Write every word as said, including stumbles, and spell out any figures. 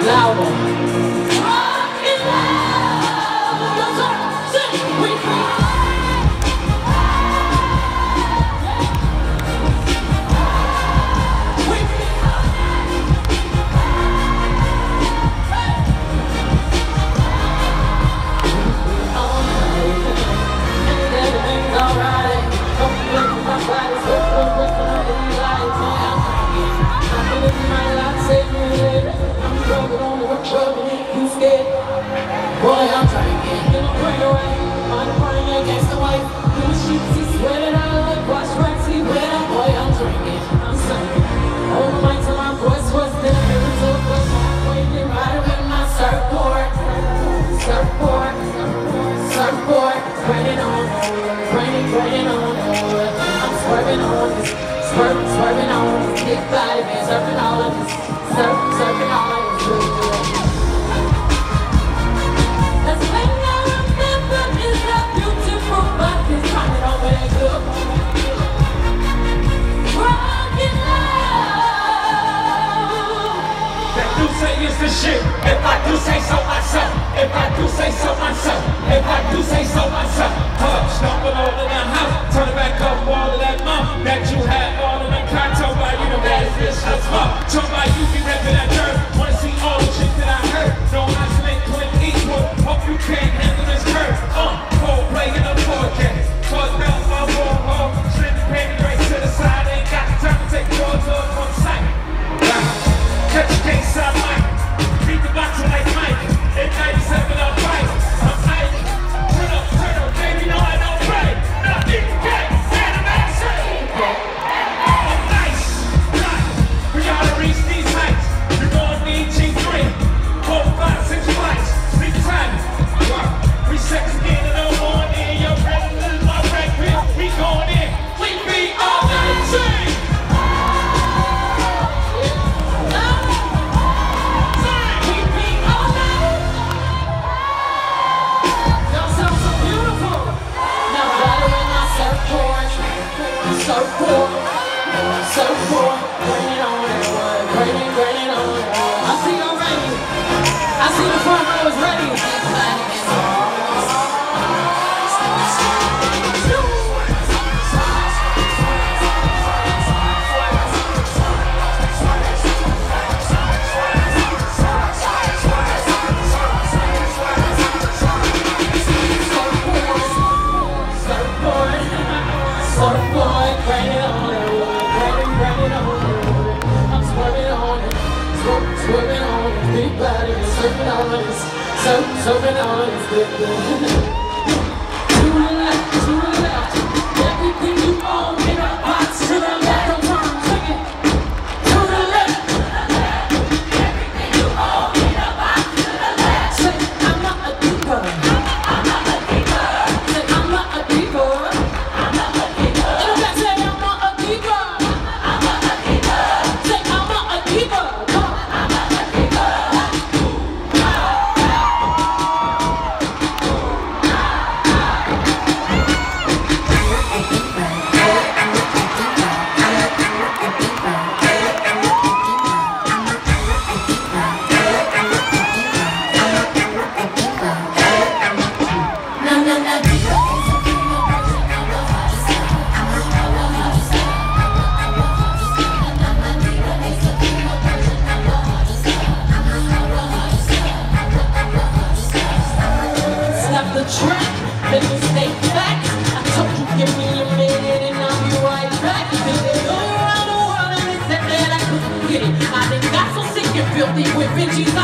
Swerving, swerving on this big body, man, surfing all of this, surf, surfing all of this. That's when I remember is that beautiful body coming over that good. Rockin' love. That do say is the shit. If I do say so myself, if I do say so myself, if I do say so myself. Huh, stomping all in the house, turn it back up all of that mom that you had. Talk about you the baddest bitch that's fuck. Talk about you be reppin' that dirt. Wanna see all the shit that I heard. No isolate, Clint Eastwood. Hope you can't handle this curve. Uh, cold play in the forecast. Fucked out my wall hall. Slip the paper right to the side. Ain't got the time to take yours off on sight. Catch a case on Mike. Beat the boxer like Mike. In ninety-seven I'm right. I'm tight. Turn up, turn up, baby. No, I don't play. Nothing can. Surfboard, surfboard, bring it on, everyone, bring it, bring it on. I see y'all ready. I see the front row is ready. Surfboard, bring it on, everyone, bring it, bring it on, everyone. I'm swerving on it, swerving, swerving on it, big body, surfing on this, surf, surfing on this, big body. To the left, to the left, everything you own in a box. To the left, don't turn, take it. To the left, everything you own in a box. To the left, say I'm not a diva. I'm not a diva. Say I'm not a diva. The track, let me stay back. I told you give me a minute and I'll be right back. Been all around the world and they said that I couldn't get it. I done got so sick and filthy with Benji's